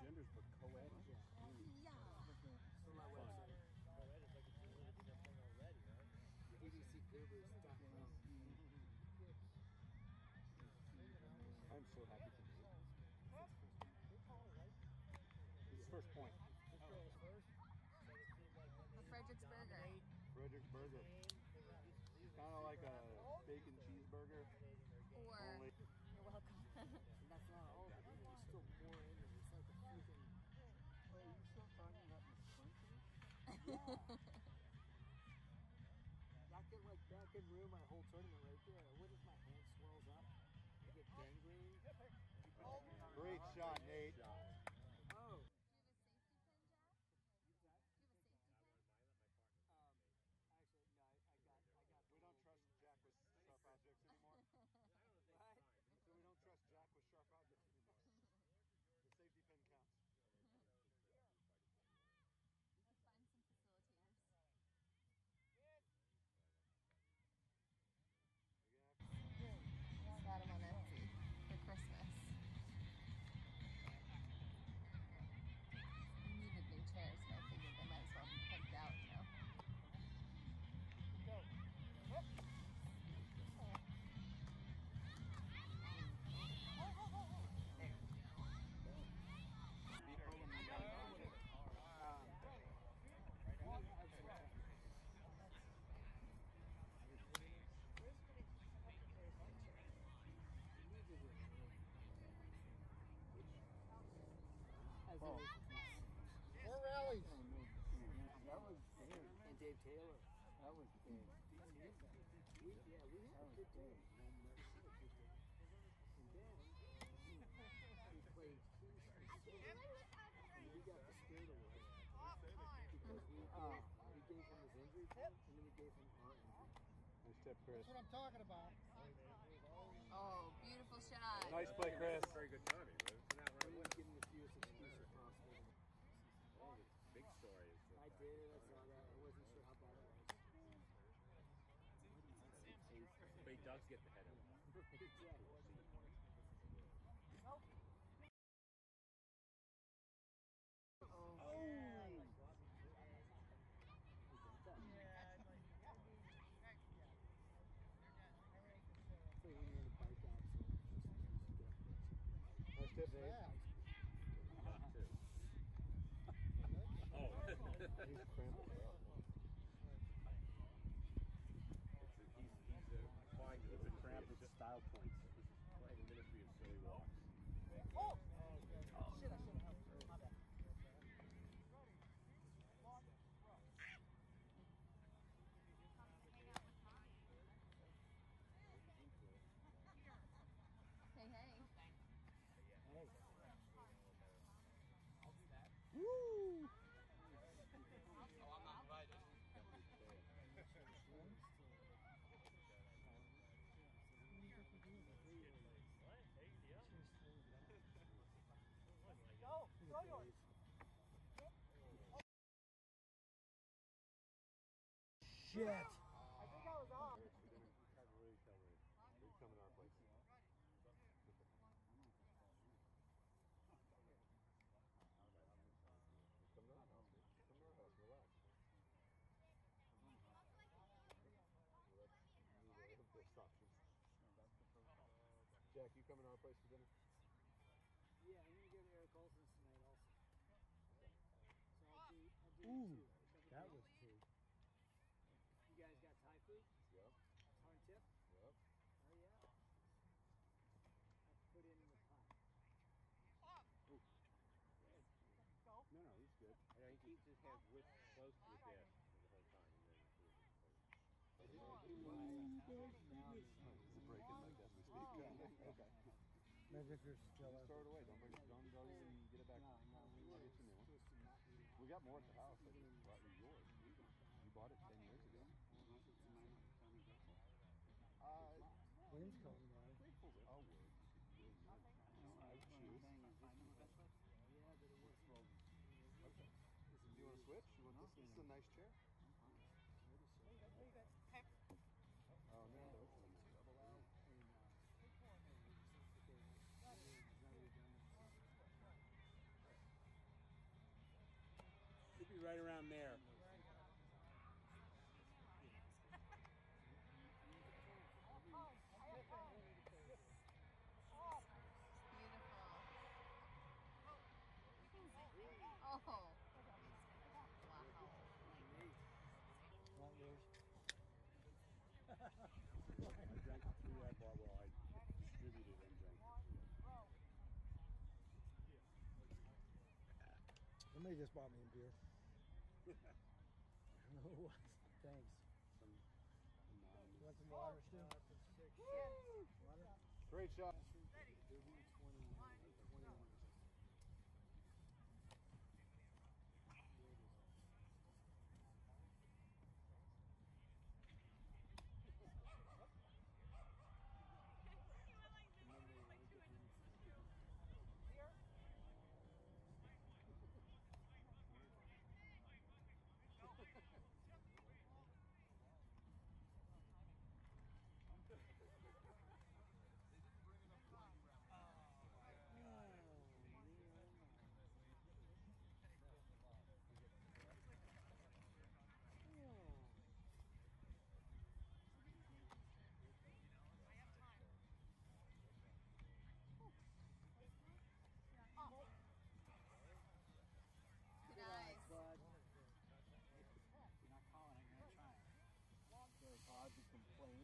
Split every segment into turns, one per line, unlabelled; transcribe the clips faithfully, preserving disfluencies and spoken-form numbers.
genders, but co-ed.
Yeah.
So my website. Co-ed is like a thing already, right? D D C Goobers dot com.
I'm so happy for you. This is first point.
The Fredericksburger.
Fredericksburger. It's kind of like a bacon cheeseburger.
Or,
only.
You're welcome.
That's not all of it. There's still more in it. It's like a freaking...
Oh, are you still talking about the
Yeah. That could, like, that could ruin my whole tournament right there. What if my hand swells up? I get gangrene?
Great shot, Nate.
Oh.
Do you have a safety pin, Jack?
What's that?
Do you have a safety pin?
Um, actually, no, I, I got, I got.
We don't trust Jack with sharp objects anymore.
What?
So we don't trust Jack with sharp objects anymore. The safety pin counts.
Let's find some facilitators. Got them on Etsy for Christmas. We needed new chairs, and I figured they might as well be picked out, you know. Go. Whoop.
Oh.
More rallies.
That was big.
And Dave Taylor.
That was big.
We, yeah, we had a good day. And then we played Keys and Silver, and we got the Spirit Award because we gave,
Oh.
we gave him his injury time, and then we gave him our injury.
Nice tip, Chris.
That's what I'm talking about.
Oh, beautiful shot.
Nice play, Chris.
Very good timing, but it's not where I
We
went.
give him the fewest excuses possible.
Oh, the big story is
I did, I saw that. I wasn't sure how bad it was.
but he does get the head of
Yeah.
Oh. So when you're in a bike accident, just get
Nice tip, Nate.
Not too. Oh.
He's cramping it up.
It's a, he's he's uh, applying to the
It's a
ministry
cramp
of
with style points.
He's applying the ministry of silly walks.
Oh! Oh, shit, I should have helped. My bad.
Hey, hey.
Hey.
Woo!
Oh, I'm not invited.
Go! Go yours! Shit! I think I was off.
They're coming our place. Come to our house. Come to our house. Relax. Let's move the best options. Jack, you coming to our place for dinner?
Yeah, I'm gonna go to Eric Olson's tonight also. So I'll do, I'll do
Ooh,
two.
that was two.
You guys got Thai food?
Yep.
Tarn tip?
Yep.
Oh yeah. I put in the pot.
Ooh. No, no, he's good.
And he keeps his head with, close to his desk the whole time. And then
It's a break in like as we speak. Okay.
Maybe if you're still
Just throw it away. Don't bring it. Don't go and get it back.
No, no, we
I'll
were
get you a new one.
supposed to not eat it.
We got more at the house. I just brought you yours. You bought it ten years ago. Uh,
Wind's coming down.
grateful's a word. I choose.
Yeah, but it wasn't.
Okay. Do you want to switch? You want this? This is a nice chair. Oh no, those ones double out.
down there.
Oh. Wow.
Not yours.
I drank through that bottle. Well, I distributed and drank through it.
Somebody just bought me a beer. I don't know who it was. Thanks.
Some anonymous.
You want some water, Stu? Water?
Great shot.
Nice.
Bud. You're not calling, I'm going to try. There's odds of complaint.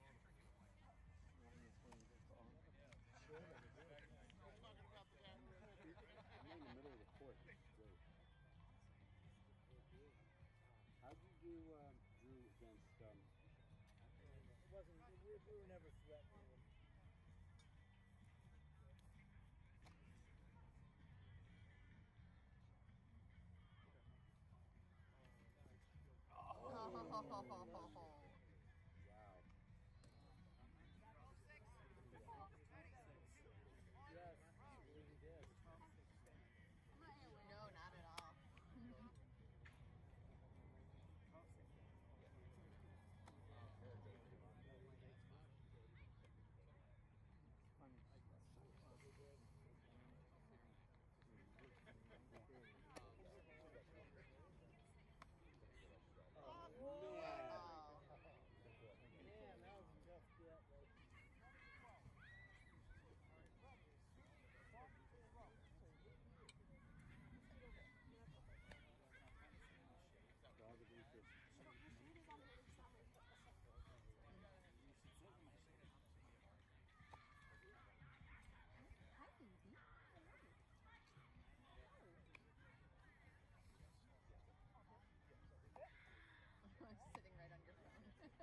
I'm in the middle of the court. It's great. How'd you do, um, Drew, against, um...
It wasn't, we, we were never threatening him.
Oh.
Wow.
Yes, I believe he did.
No, not at all.
Oh,
Oh.
man, that was a tough get. Like.
Dog of interest.
Hi, baby. I'm sitting right on your phone.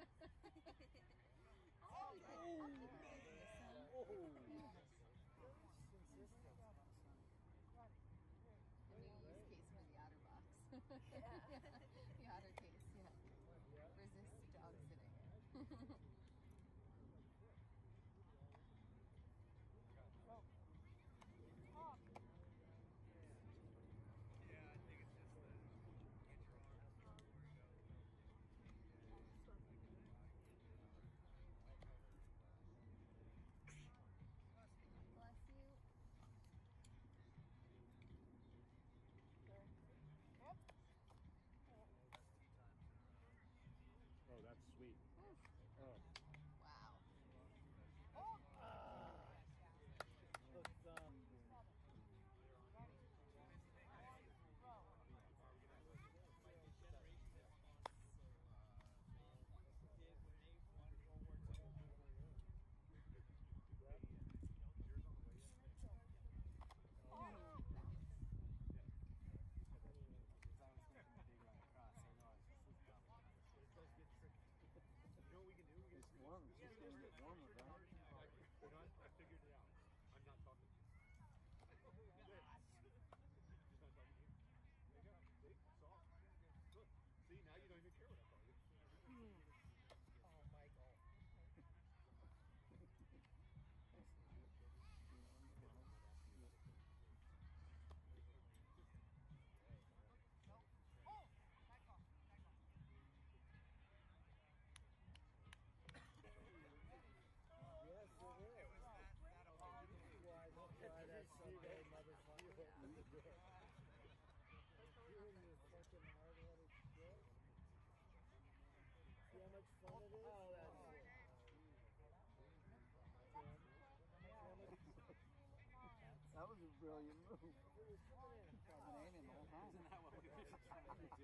Oh,
Oh, man. Oh.
The new use case for the otter box. The otter case, yeah. Resist dog sitting. Bless you.
Oh, that's sweet.
Oof.
Oh.
fucking hard-headed shit. See how much fun it is? Oh, that's it.
That was a brilliant move.
It was coming in.
Been aiming the whole time.
Isn't that what we were trying to do?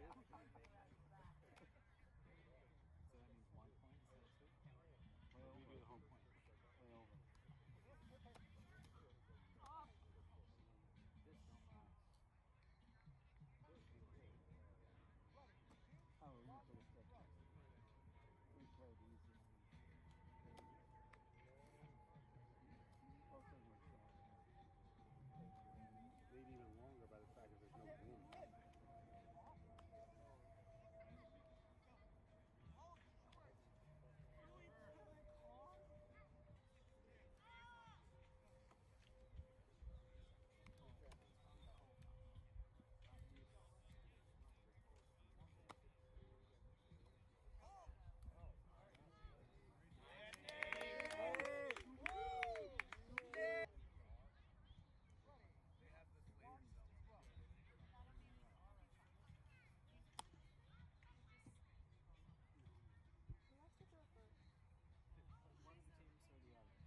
So that means one point instead of two?
Way
Or do you do
over.
the home point?
Way over.
This don't lie.
Oh, you could have said that. We played easy. Both of them were strong.
Lead even longer by the fact that there's no wind.
One's teams or the other?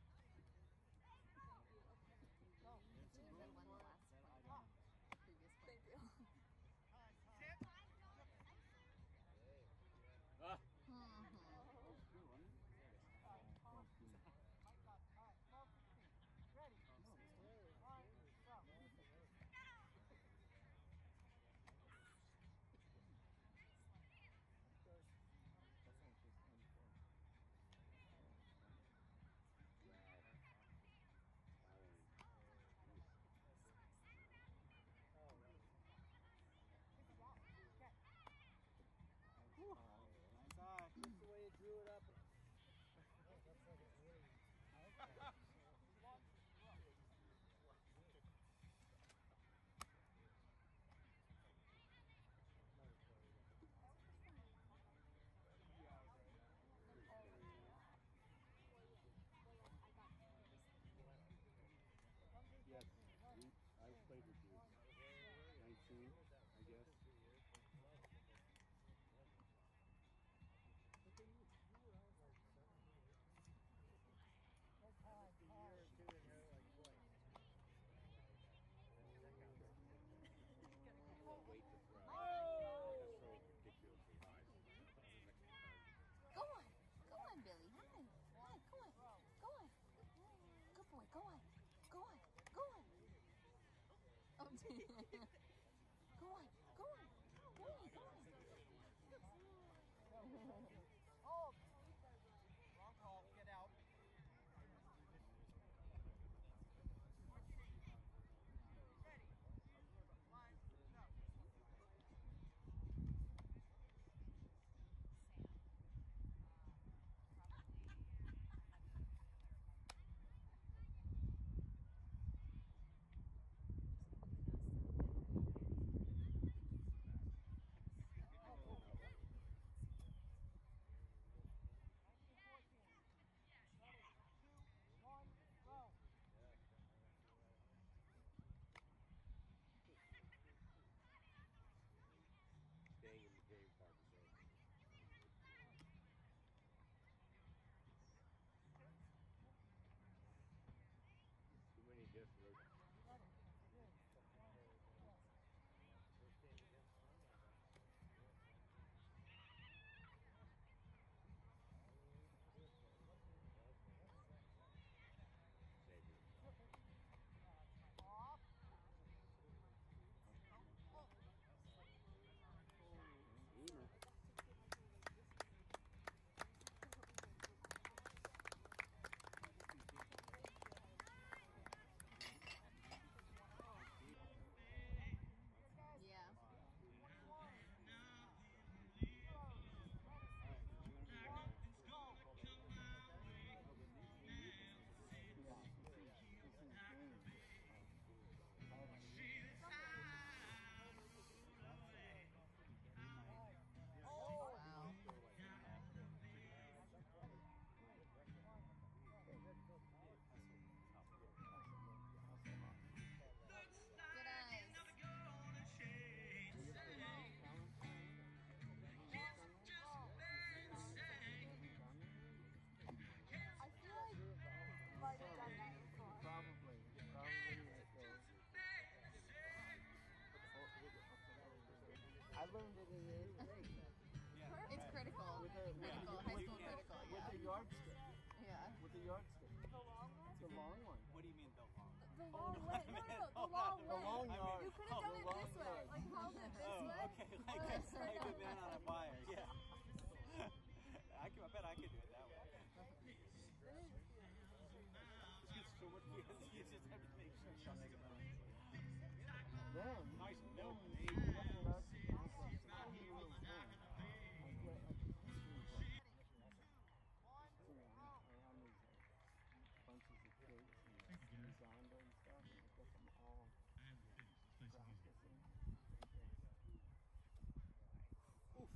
The team that won the last
That I
point,
don't know.
previous point. Thank you.
Ah!
Mm-hmm.
Two, wasn't it? That's like just unfair.
Whew.
Nice eye.
Just the way you drew it up. That's like it's really out.
Yes, we, I've played with you. nineteen, I guess.
Like a year or two in there, like twice.
Wait to throw. Just so ridiculously high.
Go on. Go on, Billy. Hi. Hi. Go on. Go on. Good boy. Go on. Go on. Go on. Oh, go on. Go on. Go on. Go on.
Wrong call. Get out.
learned it in the eighth grade.
It's critical.
With a, with,
Critical. High school critical.
with
Yeah.
a yardstick.
Yeah.
With a yardstick.
The long one?
The long one.
What do you mean the long?
The long way. No, no, no. The long
The
way.
long yard.
You could have done
The
it
long
this way.
yard.
Like held it this
Oh,
way.
okay. Like a, like a man on a wire. Yeah. I, can, I bet I could do it that way. It's so much easier. You just have to make sure something about it.
Then,
Nice milk.
then you get a yardstick. And it's like, oh, you little thing. I get like a history book. You know, around these like, bunches of kids and Zonda and stuff. And I get them all practicing.
Oof.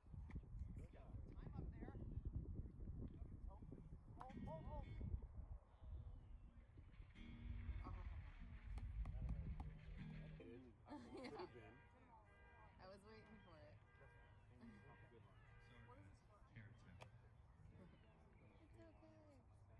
Yeah.
Could have been.
I was waiting for it.
What is this for?
It's okay.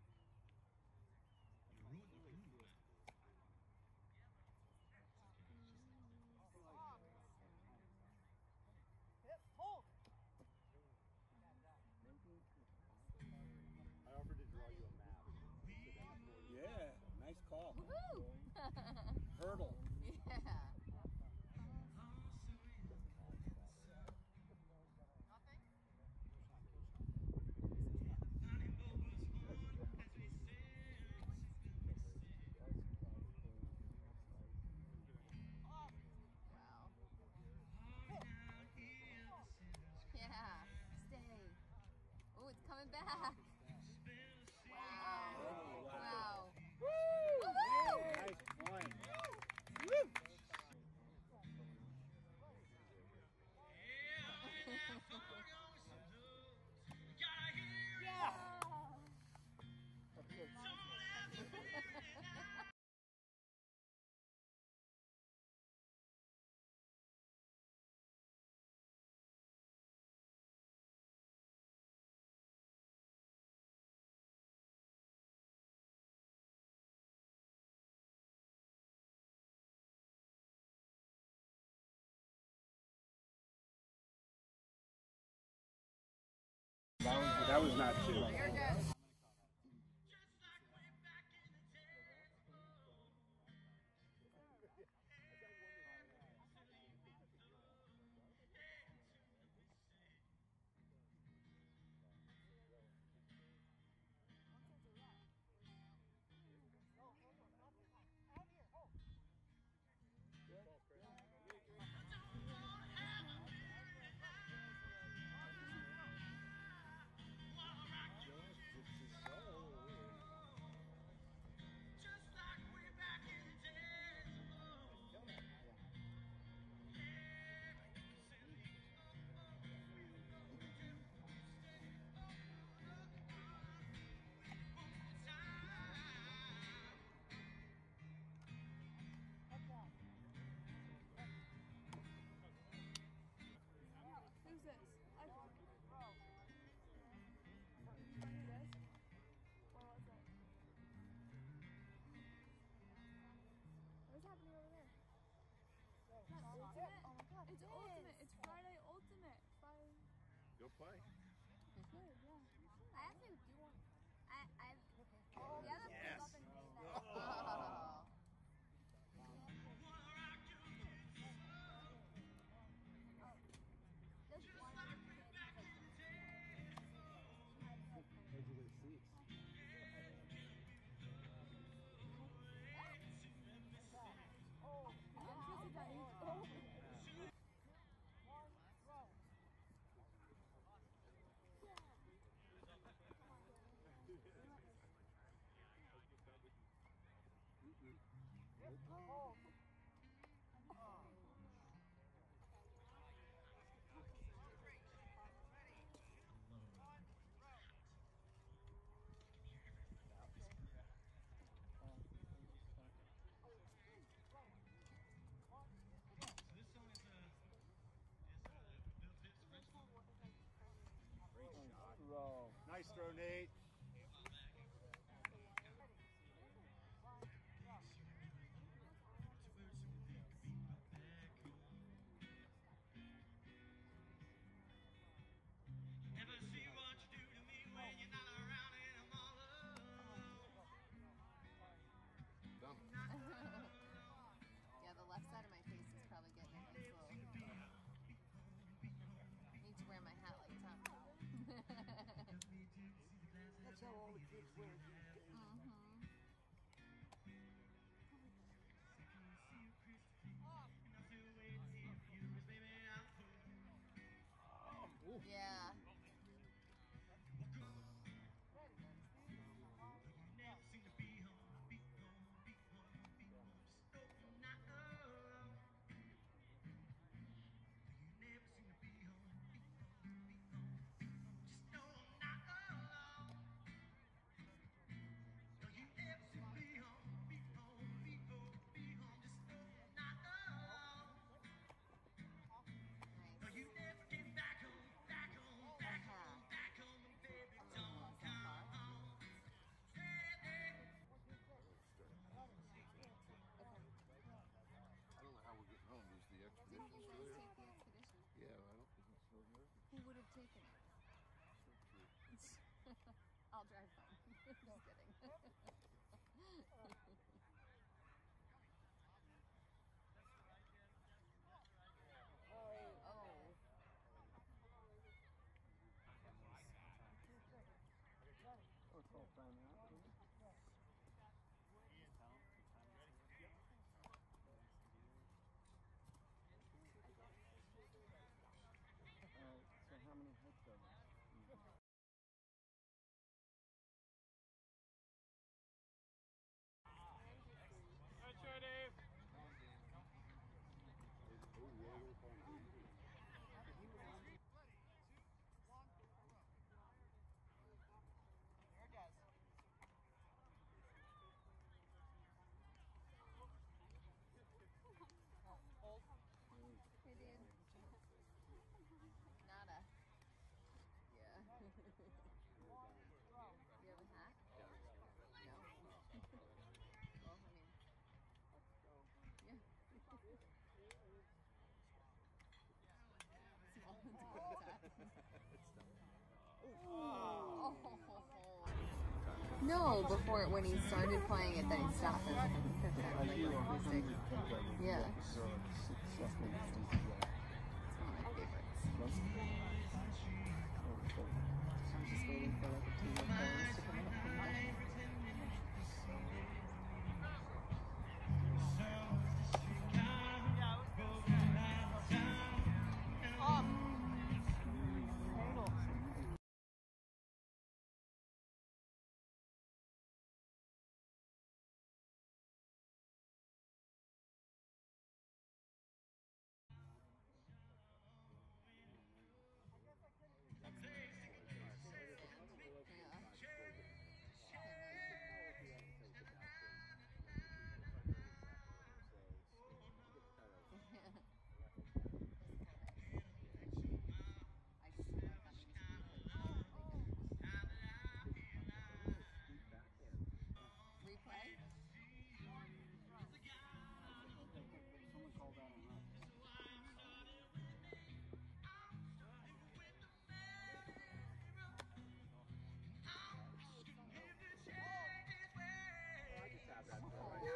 I offered to draw you a map.
Yeah. Nice call.
Woohoo!
Hurdle.
Yeah. Wow. Yeah. Stay. Oh, it's coming back. Wow.
Oh,
Wow.
Nice point.
Yeah.
That was, that was not too long.
You're good.
Who's this? I can. Did you guys? What was that? What's happening over there? Not ultimate? Oh my god. It's ultimate. It's Friday ultimate. Friday.
Go play.
Good, yeah.
I actually do want. I I've the other
Yes.
up and doing that.
Oh.
Just one.
Edge of their seats.
I'm supposed to die. Oh.
That's how all the kids wear these days.
Mm-hmm. Yeah.
I don't know how we're getting home. Is the expedition
Didn't you
still
guys
here?
take the expedition?
Yeah, I don't think it's still here.
Who would have taken it? I'll drive home. Just kidding. Oh.
Oh, it's all time out. Alright, so how many hits are there?
Alright, sure, Dave.
Hey, dude. Nada. Yeah. You have a hat? No. Well, I mean. Yeah. Small Oh. No, before when he started playing it, then he stopped. It. Yeah. It's one of my favorites. I'm just waiting for like a team of players to come in. Replay?
Someone called out on us.
I just have that.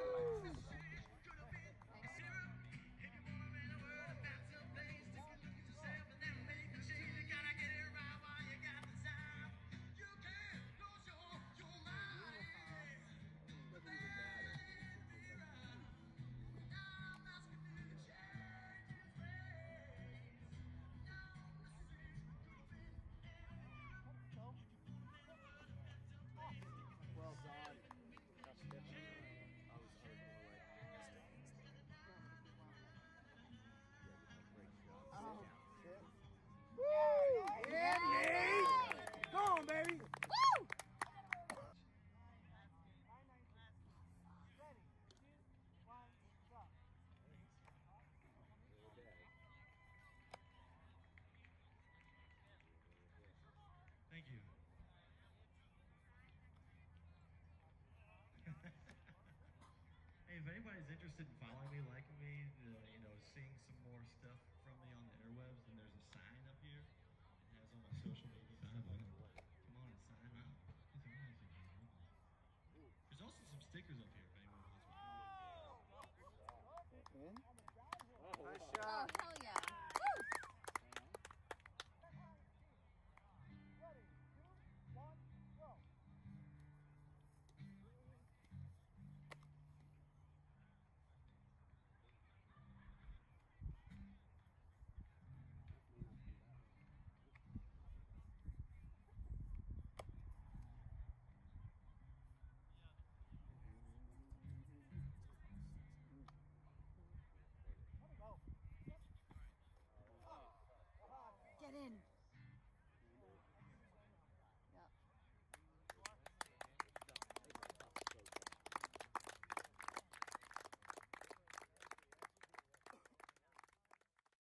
Well done.
Tough step. I was, I was more like, great job.
Oh.
Sit.
Yeah,
Yeah, Go on, baby.
Woo!
Thank you. Hey, if anybody's interested in following me, liking me, uh, you know, seeing some more stuff from me on the interwebs, then there's a sign up here. It has all my social media.